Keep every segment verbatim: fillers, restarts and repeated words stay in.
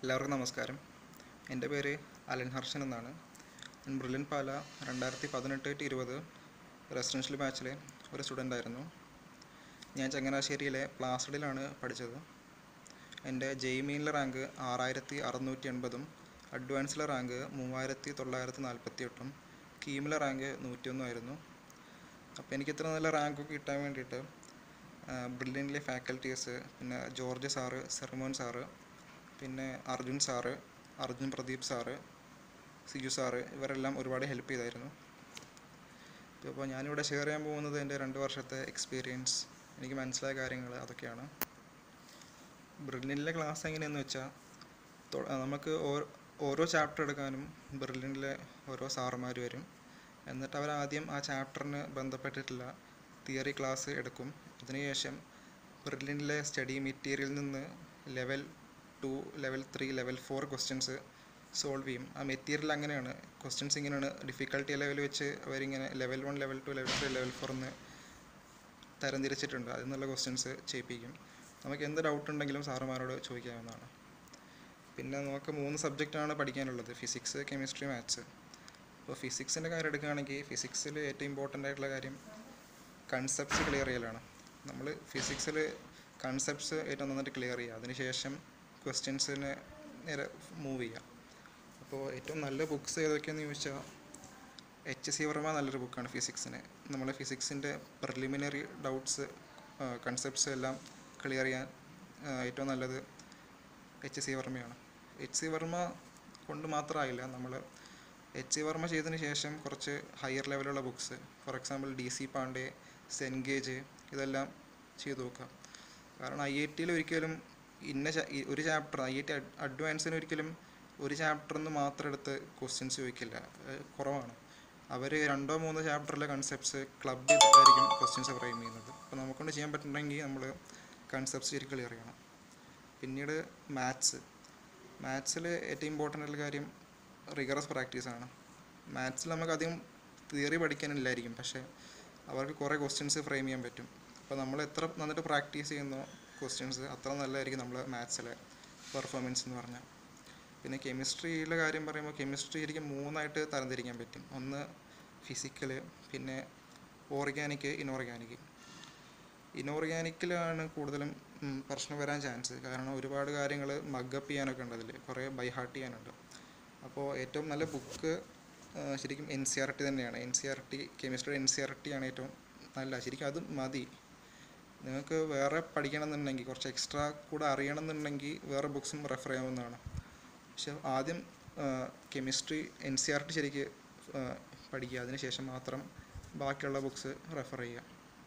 എല്ലാവർക്കും നമസ്കാരം. എൻ്റെ പേര് അലൻ ഹർഷൻ എന്നാണ്. ഞാൻ ബ്രില്യൻ പാല രണ്ടായിരത്തി പതിനെട്ട് ടു ഇരുപത് റെസിഡൻഷ്യൽ ബാച്ചിലെ ഒരു സ്റ്റുഡൻ്റ് ആയിരുന്നു. ഞാൻ ചങ്ങനാശ്ശേരിയിലെ പ്ലാസിഡിലാണ് പഠിച്ചത്. എൻ്റെ ജെയ് മെയിനിലെ റാങ്ക് ആറായിരത്തി അറുന്നൂറ്റി എൺപതും അഡ്വാൻസിലെ റാങ്ക് മൂവായിരത്തി തൊള്ളായിരത്തി നാൽപ്പത്തി എട്ടും കീമിലെ റാങ്ക് നൂറ്റിയൊന്നും ആയിരുന്നു. അപ്പോൾ എനിക്ക് ഇത്ര നല്ല റാങ്കൊക്കെ കിട്ടാൻ വേണ്ടിയിട്ട് ബ്രില്യനിലെ ഫാക്കൽറ്റീസ്, പിന്നെ ജോർജ് സാറ്, സെർമോൻ സാറ്, പിന്നെ Arjun sir, Arjun Pradeep sir, Siju sir, ഇവരെല്ലാം ഒരുപാട് ഹെൽപ്പ് ചെയ്തായിരുന്നു. ഇപ്പോൾ ഞാനിവിടെ ഷെയർ ചെയ്യാൻ പോകുന്നത് എൻ്റെ രണ്ട് വർഷത്തെ എക്സ്പീരിയൻസ്, എനിക്ക് മനസ്സിലായ കാര്യങ്ങൾ അതൊക്കെയാണ്. ബ്രില്യനിലെ ക്ലാസ് എങ്ങനെയെന്ന് വെച്ചാൽ, നമുക്ക് ഓരോ ചാപ്റ്റർ എടുക്കാനും ബ്രില്യനിലെ ഓരോ സാറുമാർ വരും. എന്നിട്ട് അവർ ആദ്യം ആ ചാപ്റ്ററിന് ബന്ധപ്പെട്ടിട്ടുള്ള തിയറി ക്ലാസ് എടുക്കും. അതിനുശേഷം ബ്രില്യനിലെ സ്റ്റഡി മെറ്റീരിയലിൽ നിന്ന് level two, level three, level four questions solve ചെയ്യും. ആ മെറ്റീരിയൽ അങ്ങനെയാണ്, ക്വസ്റ്റ്യൻസ് ഇങ്ങനെയാണ്. ഡിഫിക്കൽട്ടി ലെവൽ വെച്ച് അവരിങ്ങനെ level one, level two, level three, level four എന്ന് തരംതിരിച്ചിട്ടുണ്ട്. അതിൽ നിന്നുള്ള ക്വസ്റ്റ്യൻസ് ചെയ്യിപ്പിക്കും. നമുക്ക് എന്ത് ഡൗട്ട് ഉണ്ടെങ്കിലും സാറുമാരോട് ചോദിക്കാവുന്നതാണ്. പിന്നെ നമുക്ക് മൂന്ന് സബ്ജക്റ്റാണ് പഠിക്കാനുള്ളത്: ഫിസിക്സ്, കെമിസ്ട്രി, മാത്സ്. അപ്പോൾ ഫിസിക്സിൻ്റെ കാര്യം എടുക്കുകയാണെങ്കിൽ, ഫിസിക്സിൽ ഏറ്റവും ഇമ്പോർട്ടൻ്റ് ആയിട്ടുള്ള കാര്യം കൺസെപ്റ്റ്സ് ക്ലിയർ ചെയ്യലാണ്. നമ്മൾ ഫിസിക്സിൽ കൺസെപ്റ്റ്സ് ഏറ്റവും നന്നായിട്ട് ക്ലിയർ ചെയ്യുക, അതിനുശേഷം ക്വസ്റ്റ്യൻസിന് നേരെ മൂവ് ചെയ്യുക. അപ്പോൾ ഏറ്റവും നല്ല ബുക്ക്സ് ഏതൊക്കെയാണെന്ന് ചോദിച്ചാൽ, എച്ച് സി വർമ്മ നല്ലൊരു ബുക്കാണ് ഫിസിക്സിന്. നമ്മൾ ഫിസിക്സിൻ്റെ പ്രിലിമിനറി ഡൗട്ട്സ്, കൺസെപ്റ്റ്സ് എല്ലാം ക്ലിയർ ചെയ്യാൻ ഏറ്റവും നല്ലത് എച്ച് സി വർമ്മയാണ്. എച്ച് സി വർമ്മ കൊണ്ട് മാത്രമായില്ല, നമ്മൾ എച്ച് സി വർമ്മ ചെയ്തതിന് ശേഷം കുറച്ച് ഹയർ ലെവലുള്ള books, for example D C Pandey, Cengage, ഇതെല്ലാം ചെയ്തു നോക്കുക. കാരണം ഐ ഐ ടിയിൽ ഒരിക്കലും ഇന്ന ഒരു ചാപ്റ്റർ, ഐ ഐ ടി അഡ്വാൻസിന് ഒരിക്കലും ഒരു ചാപ്റ്ററിൽ നിന്ന് മാത്രം എടുത്ത് ക്വസ്റ്റ്യൻസ് ചോദിക്കില്ല, കുറവാണ്. അവർ രണ്ടോ മൂന്നോ ചാപ്റ്ററിലെ കൺസെപ്റ്റ്സ് ക്ലബ് ചെയ്തിട്ടായിരിക്കും ക്വസ്റ്റ്യൻസ് ഫ്രെയിം ചെയ്യുന്നത്. അപ്പോൾ നമുക്കൊണ്ട് ചെയ്യാൻ പറ്റുന്നുണ്ടെങ്കിൽ നമ്മൾ കൺസെപ്റ്റ്സ് ശരി ക്ലിയർ ചെയ്യണം. പിന്നീട് മാത്സ്. മാത്സിൽ ഏറ്റവും ഇമ്പോർട്ടൻ്റ് ആയിട്ടുള്ള കാര്യം റിഗറസ് പ്രാക്ടീസാണ്. മാത്സിൽ നമുക്ക് അധികം തിയറി പഠിക്കാനില്ലായിരിക്കും, പക്ഷേ അവർക്ക് കുറേ ക്വസ്റ്റ്യൻസ് ഫ്രെയിം ചെയ്യാൻ പറ്റും. അപ്പോൾ നമ്മൾ എത്ര നന്നായിട്ട് പ്രാക്ടീസ് ചെയ്യുന്നോ ക്വസ്റ്റ്യൻസ്, അത്ര നല്ലതായിരിക്കും നമ്മൾ മാത്സിലെ പെർഫോമൻസ് എന്ന് പറഞ്ഞാൽ. പിന്നെ കെമിസ്ട്രിയിലെ കാര്യം പറയുമ്പോൾ, കെമിസ്ട്രി ശരിക്കും മൂന്നായിട്ട് തരംതിരിക്കാൻ പറ്റും. ഒന്ന് ഫിസിക്കൽ, പിന്നെ ഓർഗാനിക്, ഇനോർഗാനിക്. ഇനോർഗാനിക്കിലാണ് കൂടുതലും പ്രശ്നം വരാൻ ചാൻസ്. കാരണം ഒരുപാട് കാര്യങ്ങൾ മഗ്ഗപ്പ് ചെയ്യാനൊക്കെ ഉണ്ട്, അതിൽ കുറേ ബൈ ഹാർട്ട് ചെയ്യാനുണ്ട്. അപ്പോൾ ഏറ്റവും നല്ല ബുക്ക് ശരിക്കും എൻ സി ആർ ടി തന്നെയാണ്. N C R T, chemistry N C R T ആണ് ഏറ്റവും നല്ല. ശരിക്കും അത് മതി. നിങ്ങൾക്ക് വേറെ പഠിക്കണമെന്നുണ്ടെങ്കിൽ, കുറച്ച് എക്സ്ട്രാ കൂടെ അറിയണമെന്നുണ്ടെങ്കിൽ വേറെ ബുക്സും റെഫർ ചെയ്യാവുന്നതാണ്. പക്ഷെ ആദ്യം chemistry N C R T ശരിക്ക് പഠിക്കുക, അതിന് ശേഷം മാത്രം ബാക്കിയുള്ള ബുക്സ് റെഫർ ചെയ്യുക.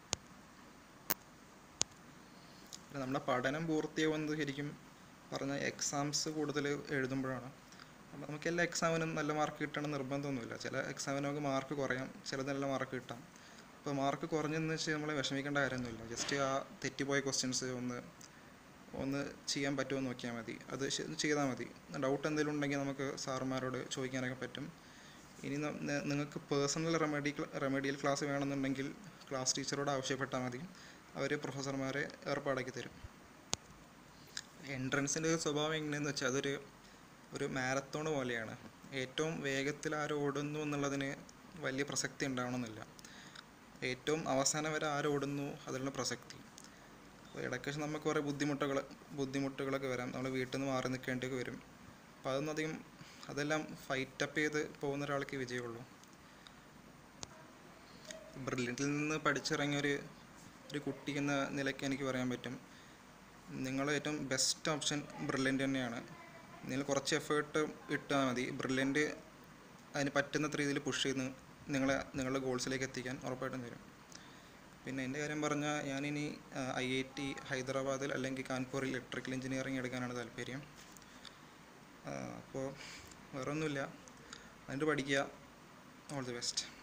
പിന്നെ നമ്മുടെ പഠനം പൂർത്തിയാവുന്നത് ശരിക്കും പറഞ്ഞാൽ എക്സാംസ് കൂടുതൽ എഴുതുമ്പോഴാണ്. അപ്പോൾ നമുക്ക് എല്ലാ എക്സാമിനും നല്ല മാർക്ക് കിട്ടണം നിർബന്ധമൊന്നുമില്ല. ചില എക്സാമിന് നമുക്ക് മാർക്ക് കുറയാം, ചിലത് നല്ല മാർക്ക് കിട്ടാം. അപ്പോൾ മാർക്ക് കുറഞ്ഞെന്ന് വെച്ച് നമ്മൾ വിഷമിക്കേണ്ട കാര്യമൊന്നുമില്ല. ജസ്റ്റ് ആ തെറ്റിപ്പോയ ക്വസ്റ്റ്യൻസ് ഒന്ന് ഒന്ന് ചെയ്യാൻ പറ്റുമോ നോക്കിയാൽ മതി, അത് ചെയ്താൽ മതി. ഡൗട്ട് എന്തെങ്കിലും ഉണ്ടെങ്കിൽ നമുക്ക് സാറുമാരോട് ചോദിക്കാനൊക്കെ പറ്റും. ഇനി നിങ്ങൾക്ക് പേഴ്സണൽ റെമഡി റെമഡിയൽ ക്ലാസ് വേണമെന്നുണ്ടെങ്കിൽ ക്ലാസ് ടീച്ചറോട് ആവശ്യപ്പെട്ടാൽ മതി, അവർ പ്രൊഫസർമാരെ ഏർപ്പാടാക്കി തരും. എൻട്രൻസിൻ്റെ സ്വഭാവം എങ്ങനെയെന്ന് വെച്ചാൽ, അതൊരു ഒരു മാരത്തോൺ പോലെയാണ്. ഏറ്റവും വേഗത്തിൽ ആരോ ഓടുന്നു എന്നുള്ളതിന് വലിയ പ്രസക്തി ഉണ്ടാവണമെന്നില്ല. ഏറ്റവും അവസാനം വരെ ആരോടുന്നു അതിലുള്ള പ്രസക്തി. അപ്പോൾ ഇടയ്ക്ക് നമുക്ക് കുറേ ബുദ്ധിമുട്ടുകൾ ബുദ്ധിമുട്ടുകളൊക്കെ വരാം, നമ്മൾ വീട്ടിൽ നിന്ന് മാറി നിൽക്കേണ്ടിയൊക്കെ വരും. അപ്പോൾ അതൊന്നും അധികം, അതെല്ലാം ഫൈറ്റപ്പ് ചെയ്ത് പോകുന്ന ഒരാൾക്ക് വിജയമുള്ളൂ. ബ്രില്യൻറ്റിൽ നിന്ന് പഠിച്ചിറങ്ങിയൊരു ഒരു കുട്ടി എന്ന നിലയ്ക്ക് എനിക്ക് പറയാൻ പറ്റും, നിങ്ങൾ ഏറ്റവും ബെസ്റ്റ് ഓപ്ഷൻ ബ്രില്യൻ്റ് തന്നെയാണ്. നിങ്ങൾ കുറച്ച് എഫേർട്ട് ഇട്ടാൽ മതി, ബ്രില്യൻ്റ് അതിന് പറ്റുന്ന രീതിയിൽ പുഷ് ചെയ്ത് നിങ്ങളെ നിങ്ങളുടെ ഗോൾസിലേക്ക് എത്തിക്കാൻ ഉറപ്പായിട്ടും തരും. പിന്നെ എൻ്റെ കാര്യം പറഞ്ഞാൽ, ഞാനിനി ഐ ഐ ടി ഹൈദരാബാദിൽ അല്ലെങ്കിൽ കാൺപൂരിൽ ഇലക്ട്രിക്കൽ എഞ്ചിനീയറിംഗ് എടുക്കാനാണ് താല്പര്യം. അപ്പോൾ വേറെ ഒന്നുമില്ല, അതിൻ്റെ പഠിക്കുക. All the best.